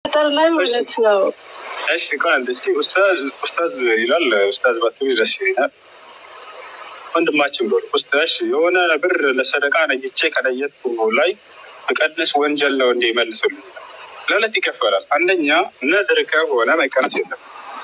ገጠር ላይ ማለት ነው። እሺ ቃል እስኪ ኡስታዝ ይላል ኡስታዝ ባትሪ ደስ ይላል ወንድማችን ብሎ ኡስታዝ የሆነ ብር ለሰደቃ ነጅቼ ከለየት ላይ በቀነስ ወንጀል ነው እንደ ይመልሱልኝ ለለት ይከፈላል። አንደኛ ነዝር ከሆነ መቀነስ የለም።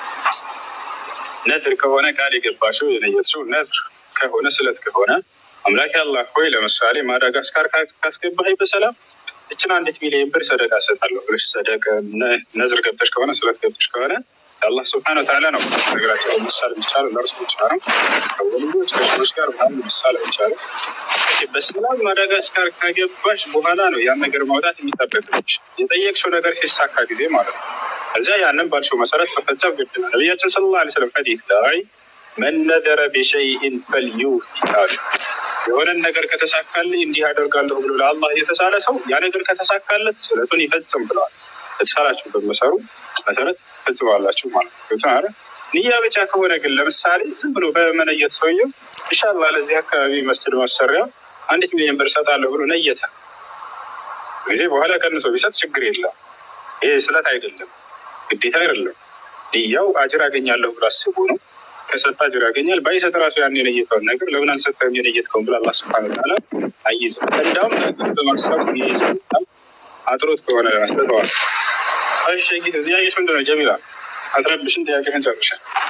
ነዝር ከሆነ ቃል የገባሽው የነየትሽው ነዝር ከሆነ ስለት ከሆነ አምላክ አላህ ሆይ ለምሳሌ ማዳጋስካር ካስገባህ በሰላም እችን 1 ሚሊዮን ብር ሰደቃ ሰጣለሁ ብለሽ ሰደቃ ነዝር ገብተሽ ከሆነ ስለት ገብተሽ ከሆነ አላህ Subhanahu Wa Ta'ala ነው ነገራቸው ምሳሌ ይቻላል ለርሱ ይቻላል ከወንዶች ከሰዎች ጋር ማለት ምሳሌ ይቻላል። በሰላም ማዳጋስካር ካገባሽ በኋላ ነው ያን ነገር ማውጣት የሚጠበቅብሽ የጠየቅሽው ነገር ሲሳካ ጊዜ ማለት ነው። እዛ ያንን ባልሽው መሰረት መፈጸም ግድ ነው። ነብያችን ሰለላሁ ዐለይሂ ወሰለም ሐዲስ ላይ من نذر بشيء فليوفي የሆነ ነገር ከተሳካልኝ እንዲህ አደርጋለሁ ብሎ ለአላህ የተሳለ ሰው ያ ነገር ከተሳካለት ስለቱን ይፈጽም ብለዋል። ተሳላችሁ በመሰሩ መሰረት ፈጽማላችሁ ማለት ነው። ታዲያ ንያ ብቻ ከሆነ ግን ለምሳሌ ዝም ብሎ በመነየት ሰውየው ኢንሻአላህ ለዚህ አካባቢ መስጂድ ማሰሪያ 1 ሚሊዮን ብር ሰጣለሁ ብሎ ነየተ ጊዜ በኋላ ቀንሶ ቢሰጥ ችግር የለም። ይሄ ስለት አይደለም ግዴታ አይደለም። ንያው አጅር አገኛለሁ ብሎ አስቦ ነው ከሰጣ አጅር ያገኛል። ባይሰጥ ራሱ ያን የነየተው ነገር ለምን አልሰጠም የነየተው ብሎ አላህ Subhanahu Wa Ta'ala አይይዝም። እንደውም በማሰብ ይይዛል አጥሮት ከሆነ አስተዋል። እሺ ጌታ ያየሽ ምንድነው ጀሚላ አትረብሽን ጥያቄህን ጨርሻ።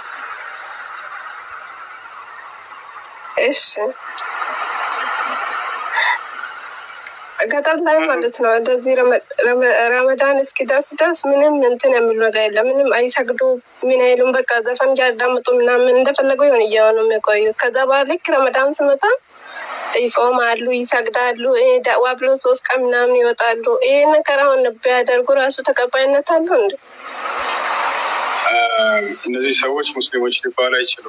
እሺ ገጠር ላይ ማለት ነው እንደዚህ ረመዳን እስኪደርስ ምንም እንትን የሚሉ ነገር የለም። ምንም አይሰግዱ ምን አይሉም። በቃ ዘፈን እያዳመጡ ምናምን እንደፈለጉ ይሆን እያሉ የሚቆዩ ከዛ በኋላ ልክ ረመዳን ሲመጣ ይጾማሉ፣ ይሰግዳሉ፣ ዳዋ ብሎ 3 ቀን ምናምን ይወጣሉ። ይሄ ነገር አሁን ቢያደርጉ ራሱ ተቀባይነት አለው እንዴ? እነዚህ ሰዎች ሙስሊሞች ሊባሉ አይችሉም።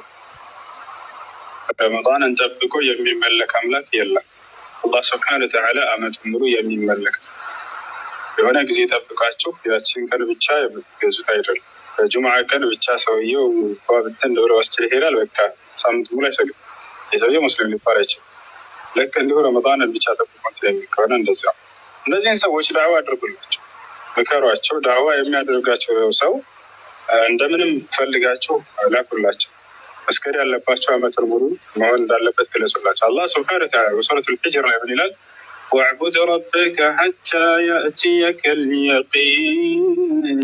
ረመዳንን ጠብቆ የሚመለክ አምላክ የለም። አላህ Subhanahu Wa Ta'ala አመቱን ሙሉ የሚመለክ የሆነ ጊዜ ጠብቃችሁ ያችን ቀን ብቻ የምትገዙት አይደለም። በጁምዓ ቀን ብቻ ሰውየው ባብተን ወደ መስጂድ ይሄዳል በቃ ሳምንት ሙሉ አይሰግድም። የሰውየው ሙስሊም ሊባል አይችልም። ልክ እንዲሁ ረመዳንን ብቻ ጠብቆት የሚከሆነ እንደዚያ እነዚህን ሰዎች ዳዋ አድርጉላቸው፣ ምከሯቸው። ዳዋ የሚያደርጋቸው ሰው እንደምንም ፈልጋችሁ ላኩላቸው። መስከር ያለባቸው አመቱን ሙሉ መሆን እንዳለበት ገለጹላቸው። አላህ Subhanahu Wa Ta'ala በሱረቱል ሂጅር ላይ ምን ይላል? ወዕቡድ ረበከ ሐታ የእትየከ ልየቂን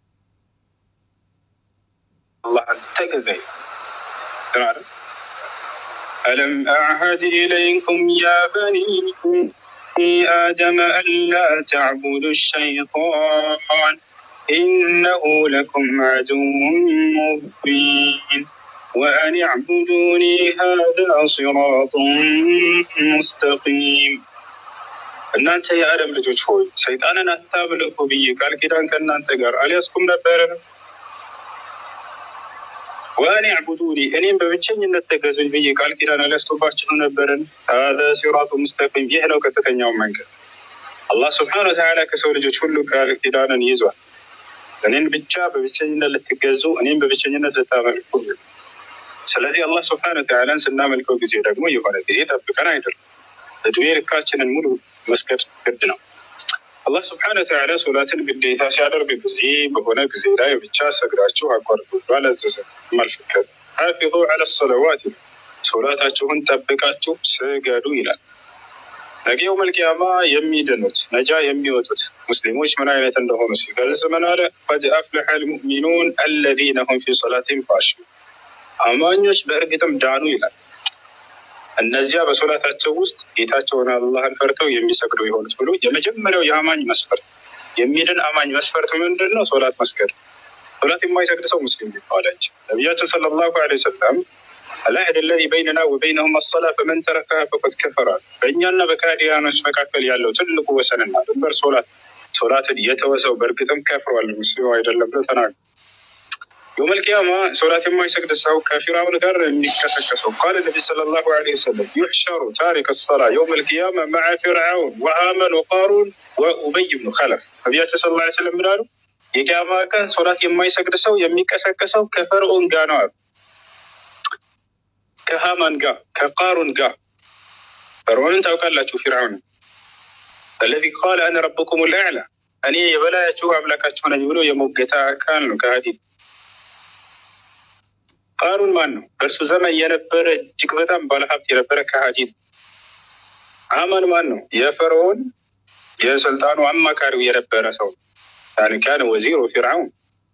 አላህን ተገዘይ ተናረ ألم أعهد إليكم يا بني آدم ألا تعبدوا الشيطان إنه لكم عدو مبين وأن اعبدوني هذا صراط مستقيم እናንተ የአደም ልጆች ሆይ ሰይጣንን አታምልኩ ብዬ ቃል ኪዳን ከእናንተ ጋር አልያዝኩም ነበር? ወአን ያዕቡዱኒ እኔም በብቸኝነት ተገዙኝ ብዬ ቃል ኪዳን አልያዝኩባችሁ ነበር? هذا صراط مستقيم ይህ ነው ቀጥተኛው መንገድ። አላህ Subhanahu Wa Ta'ala ከሰው ልጆች ሁሉ ቃል ኪዳንን ይዟል። እኔን ብቻ በብቸኝነት ልትገዙ እኔም በብቸኝነት ልታመልኩ። ስለዚህ አላህ Subhanahu Wa Ta'ala ስናመልከው ጊዜ ደግሞ የሆነ ጊዜ ጠብቀን አይደለም እድሜ ልካችንን ሙሉ መስገድ ግድ ነው። አላህ Subhanahu Wa Ta'ala ሶላትን ግዴታ ሲያደርግ ጊዜ በሆነ ጊዜ ላይ ብቻ ሰግዳችሁ አቋርጡ ባለዘዘ ማልፈከር حافظوا على الصلوات ሶላታችሁን ጠብቃችሁ ስገዱ ይላል። ነገ የውመል ቂያማ የሚድኑት ነጃ የሚወጡት ሙስሊሞች ምን አይነት እንደሆኑ ሲገልጽ ምን አለ? قد أفلح المؤمنون الذين هم في صلاتهم خاشعون አማኞች በእርግጥም ዳኑ ይላል። እነዚያ በሶላታቸው ውስጥ ጌታቸውን አላህን ፈርተው የሚሰግዱ ይሆኑት ብሎ የመጀመሪያው የአማኝ መስፈርት የሚድን አማኝ መስፈርት ምንድነው? ሶላት መስገድ። ሶላት የማይሰግድ ሰው ሙስሊም ሊባል አይችልም። ነብያችን ሰለላሁ ዐለይሂ ወሰለም العهد الذي بيننا وبينهم الصلاة فمن تركها فقد كفر በእኛና በካዲያኖች መካከል ያለው ትልቁ ወሰንና ድንበር ሶላትን የተወሰው በእርግጥም ከፍሯል ሙስሊም አይደለም ብሎ ተናግሯል። يوم القيامة سورة ما يسجد السوء كفرعون قال كسكسوا قال النبي صلى الله عليه وسلم يحشر تارك الصلاة يوم القيامة مع فرعون وهامان وقارون وأبي بن خلف نبياتي صلى الله عليه وسلم قالوا يقاما كان سورة ما يسجد السوء يمي كسكسوا كفرعون قانوا كهامان قا كقارون قا فرعون انت وقال لا فرعون الذي قال أنا ربكم الأعلى እኔ የበላያችሁ አምላካችሁ ነኝ ብሎ የሞገታ አካል ነው ከሃዲ። ቃሩን ማን ነው? በእርሱ ዘመን የነበረ እጅግ በጣም ባለሀብት የነበረ ከሃዲ ነው። ሃማን ማን ነው? የፈርዖን የስልጣኑ አማካሪው የነበረ ሰው ካነ ወዚሩ ፊርዓውን።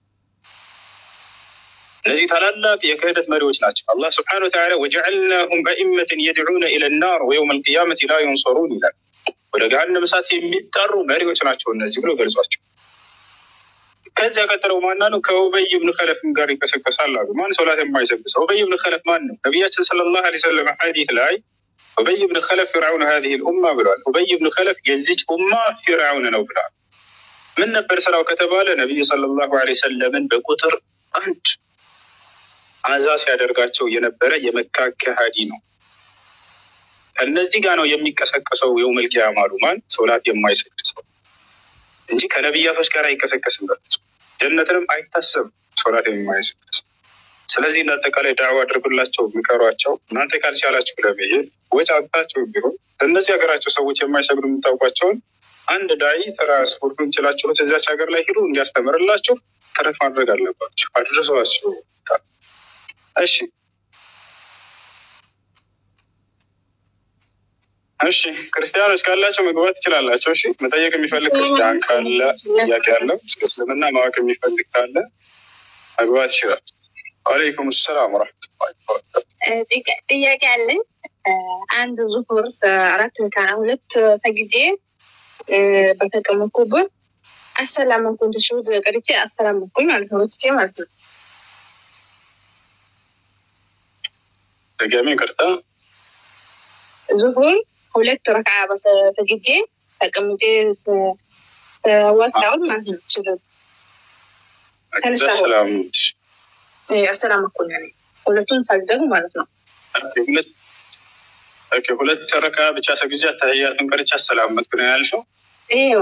እነዚህ ታላላቅ የክህደት መሪዎች ናቸው። አላህ ስብሐነሁ ወተዓላ ወጀዐልናሁም አኢመተን የድዑነ ኢለ ናር ወየውመል ቂያመቲ ላ ዩንሰሩን ይላል። ወደ ገሃነም እሳት የሚጠሩ መሪዎች ናቸው እነዚህ ብሎ ገልጿቸው። ከዚያ ቀጥለው ማን አሉ? ከኡበይ ብን ኸለፍም ጋር ይቀሰቀሳል አሉ። ማን ሶላት የማይሰግድ ሰው? ኡበይ ብን ኸለፍ ማን ነው? ነቢያችን ሰለላሁ ዐለይሂ ወሰለም ሐዲስ ላይ ኡበይ ብን ኸለፍ ፊርዓውን هذه الامه ብለዋል። ኡበይ ብን ኸለፍ የዚች ኡማ ፊርዓውን ነው ብለዋል። ምን ነበር ስራው ከተባለ ነብዩ ሰለላሁ ዐለይሂ ወሰለምን በቁጥር አንድ አዛ ሲያደርጋቸው የነበረ የመካ ከሃዲ ነው። እነዚህ ጋር ነው የሚቀሰቀሰው የውመል ቂያማ አሉ። ማን? ሶላት የማይሰግድ ሰው እንጂ ከነቢያቶች ጋር አይቀሰቀስም። ጀነትንም አይታሰብም ሶላት የማይሰግድ ሰው። ስለዚህ እንዳጠቃላይ ዳዕዋ አድርጉላቸው፣ ምከሯቸው። እናንተ ካልቻላችሁ ለመሄድ ወጪ አውጥታችሁ ቢሆን እነዚህ ሀገራቸው ሰዎች የማይሰግዱ የምታውቋቸውን አንድ ዳይ ትራንስፖርቱን ችላችሁት እዚያች ሀገር ላይ ሂዱ እንዲያስተምርላችሁ ጥረት ማድረግ አለባችሁ። አድርሷቸው። እሺ እሺ፣ ክርስቲያኖች ካላቸው መግባት ትችላላቸው። እሺ፣ መጠየቅ የሚፈልግ ክርስቲያን ካለ ጥያቄ ያለው እስልምና ማወቅ የሚፈልግ ካለ መግባት ይችላል። ወአለይኩም ሰላም ወራህመቱላሂ ወበረካቱ። ጥያቄ አለኝ። አንድ ዙሁር 4 ከ2 ሰግጄ በተቀመጥኩበት አሰላም አለይኩም ተሽሁድ ቀርቼ አሰላም አለይኩም ማለት ነው ወስጄ ማለት ነው። ደጋሚ ቀርታ ዙሁር 2 ረክዓ በሰግጄ ተቀምጬ ወስዳው ማለት ነው። ተሽሁድ ሰላም አሰላም አለይኩም ያኔ ሁለቱን ሰግደው ማለት ነው። ኦኬ፣ 2 ረክዓ ብቻ ሰግጄ ተህያቱን ቀርቼ አሰላም አለይኩም ነው ያልሽው? አይዋ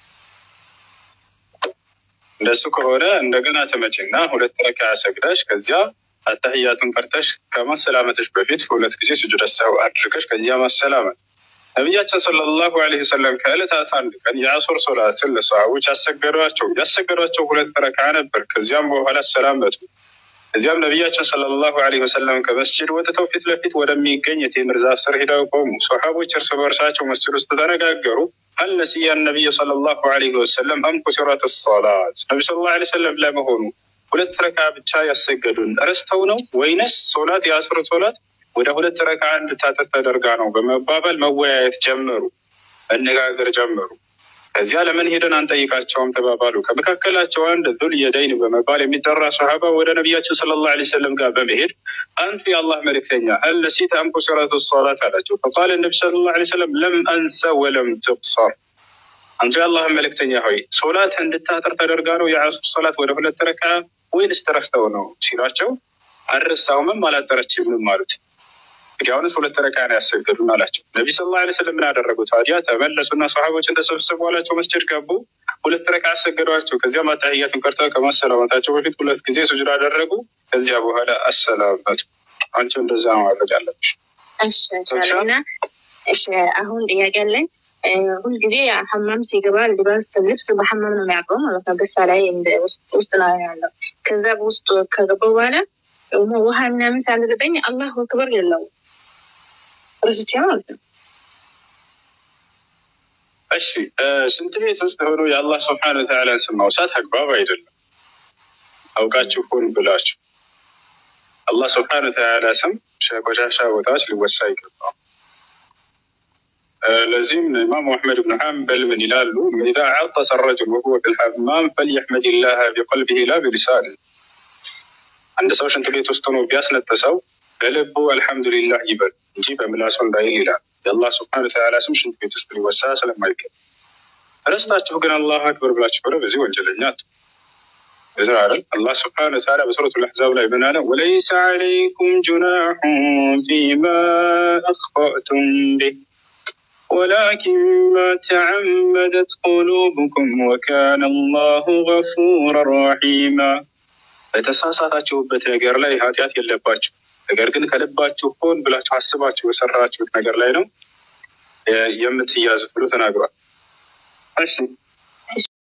እንደሱ ከሆነ እንደገና ተመጪና 2 ረክዓ ሰግደሽ ከዚያ አተህያቱን ቀርተሽ ከማሰላመትሽ በፊት 2 ጊዜ ስጁድ ሰው አድርገሽ ከዚያ ማሰላመት። ነብያችን ሰለላሁ ዐለይሂ ወሰለም ከዕለታት አንድ ቀን የዐሱር ሶላትን ለሰሃቦች ያሰገዷቸው 2 ረክዓ ነበር። ከዚያም በኋላ ሰላመቱ። እዚያም ነብያችን ሰለላሁ ዐለይሂ ወሰለም ከመስጂድ ወጥተው ፊት ለፊት ወደሚገኝ የቴምር ዛፍ ስር ሄደው ቆሙ። ሰሃቦች እርስ በርሳቸው መስጂድ ውስጥ ተነጋገሩ። هل نسي النبي صلى الله عليه وسلم أم كسرت الصلاة؟ ነብዩ ሰለላሁ ዐለይሂ ወሰለም ለመሆኑ 2 ረክዓ ብቻ ያሰገዱን ረስተው ነው ወይንስ ሶላት የዐሱር ሶላት ወደ 2 ረክዓ እንድታጠር ተደርጋ ነው በመባባል መወያየት ጀመሩ፣ መነጋገር ጀመሩ። ከዚያ ለምን ሄደን አንጠይቃቸውም ተባባሉ። ከመካከላቸው አንድ ዙል የደይን በመባል የሚጠራ ሰሃባ ወደ ነብያችን ሰለላሁ ዐለይሂ ወሰለም ጋር በመሄድ አንቱ የአላህ መልእክተኛ هل نسيت أم كسرت الصلاة አላቸው። فقال النبي صلى الله عليه وسلم لم أنسى ولم تقصر። አንቱ የአላህ መልእክተኛ ሆይ ሶላት እንድታጠር ተደርጋ ነው የዐሱር ሶላት ወደ 2 ረክዓ ወይስ ተረስተው ነው ሲሏቸው አልረሳሁም አላጠረችም ማለት። እንግዲያውንስ 2 ረክዓ ነው ያሰገዱን አላቸው። ነብዩ ሰለላሁ ዐለይሂ ወሰለም ምን አደረጉ ታዲያ? ተመለሱና ሰሃቦችን ተሰብስበው አላቸው መስጂድ ገቡ። 2 ረክዓ አሰገዷቸው። ከዚያ ተህያቱን ቀርተው ከማሰላመታቸው በፊት 2 ጊዜ ስጁድ አደረጉ። ከዚያ በኋላ አሰላመቱ። አንቺ እንደዛ ማድረግ አለብሽ። እሺ ሰላምና እሺ። አሁን ጥያቄ አለኝ። ሁል ጊዜ ሐማም ሲገባ ልብስ በሐማም ነው የሚያውቀው ማለት ነው። ገሳ ላይ ውስጥ ነው ያለው። ከዛ በውስጥ ከገባ በኋላ ውሃ ምናምን ሳልገጠኝ አላሁ አክበር የለው ረስቼ ማለት ነው። እሺ፣ ሽንት ቤት ውስጥ ሆኖ የአላህ ሱብሓነሁ ወተዓላ ስም ማውሳት አግባብ አይደለም። አውቃችሁ ሆን ብላችሁ አላህ ሱብሓነሁ ወተዓላ ስም ቆሻሻ ቦታዎች ሊወሳ ይገባል። ለዚህም ኢማሙ አሕመድ ብን ሐንበል ምን ይላሉ? ኢዛ ዐጠሰ الرجل وهو في الحمام فليحمد الله بقلبه لا بلسانه። አንድ ሰው ሽንት ቤት ውስጥ ሆኖ ቢያስነጥሰው በልቡ አልሐምዱሊላህ ይበል እንጂ በምላሱ እንዳይል ይላል። የአላህ ሱብሓነሁ ወተዓላ ስም ሽንት ቤት ውስጥ ሊወሳ ስለማይገባ ረስታችሁ ግን አላሁ አክበር ብላችሁ ብለ በዚህ ወንጀለኛ እዛ አይደል? አላህ ሱብሓነሁ ወተዓላ በሱረቱል አሕዛብ ላይ ምን አለ? ወለይሰ ዐለይኩም ጁናሑን ፊማ አኽጠእቱም ቢህ ወላኪን ማ ተዐመደት ቁሉቡኩም ወካነ አላሁ ገፉረን ረሒማ። በተሳሳታችሁበት ነገር ላይ ኃጢአት የለባችሁ፣ ነገር ግን ከልባችሁ ሆን ብላችሁ አስባችሁ በሰራችሁት ነገር ላይ ነው የምትያዙት ብሎ ተናግሯል። እሺ